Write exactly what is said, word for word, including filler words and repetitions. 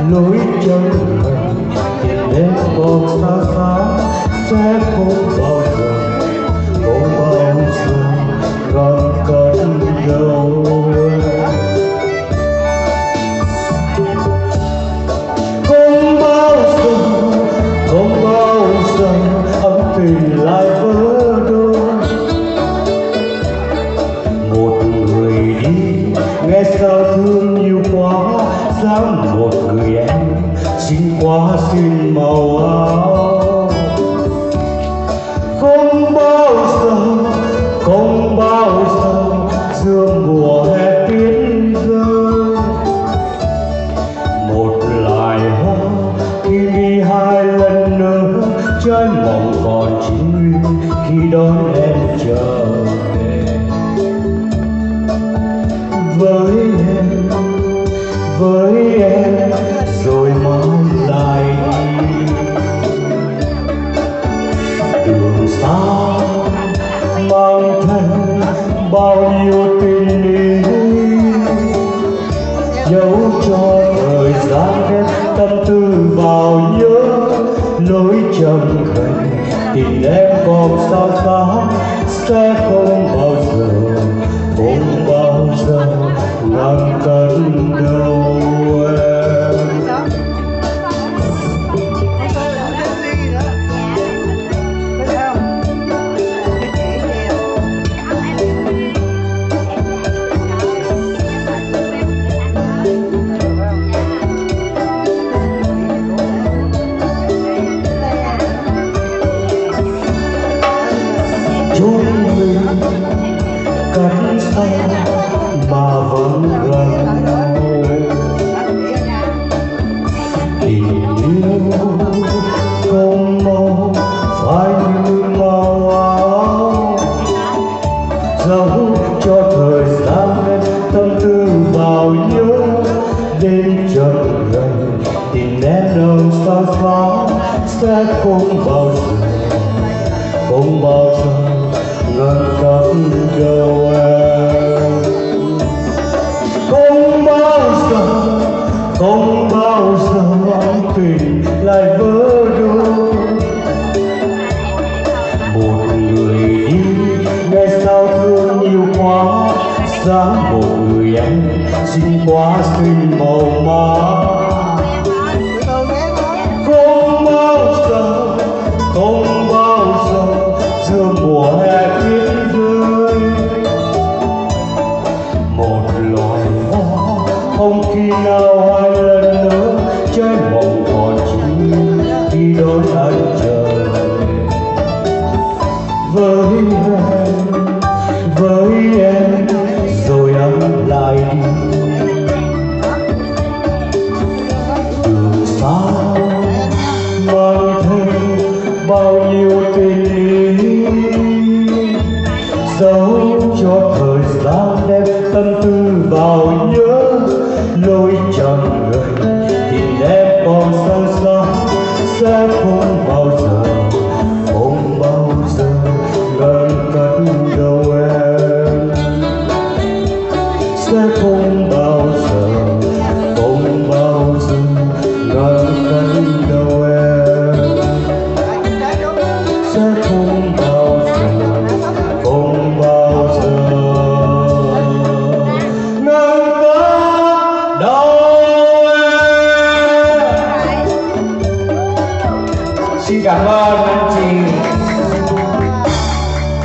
lối chân thành đến một xa xa sẽ không bao giờ không bao giờ gần cận đâu. Không bao giờ không bao giờ ấm tình lại vỡ đôi. Một người đi nghe sao thương nhiều quá, dám một người em xin quá xin màu áo. Không bao giờ không bao giờ sương mùa hè tuyết rơi. Một loài hoa khi đi hai lần nữa, trái mộng còn chín nguyên khi đón em trở về. Với em với em rồi mai lại đi. Đường xa mang theo bao nhiêu tình ý, dẫu cho thời gian đem tâm tư vào nhớ. Lối chân thành tình em còn xa xa sẽ không bao giờ không bao giờ ngăn cơn đâu em. Chúng mình cách xa mà vẫn gần nhau. Tình yêu không màu phải như màu áo, dẫu cho thời gian đem tâm tư vào nhớ. Đến chân gần tình em đâu xa xa sẽ không bao giờ không bao giờ ngăn cấm đâu em. Không bao giờ không bao giờ ấm tình lại vỡ đôi. Một người đi nghe sao thương nhiều quá, dáng một người em xin quá xin màu má. Không bao giờ không bao giờ sương mùa hè tuyết rơi. Một loài hoa không khi nào hai lần nữa, trái mộng còn chín khi đón anh trở về. Với em với em rồi anh lại đi. Từ xa mang theo bao nhiêu tình ý, dẫu cho thời gian đem tâm tư vào nhớ. Lối chẳng gần tình em còn xa xa sẽ không bao giờ không bao giờ gần cận đâu em. Sẽ không bao giờ không bao giờ gần cận đâu em. Sẽ không bao giờ không bao giờ ngăn cấm đâu em. Xin cảm ơn anh chị.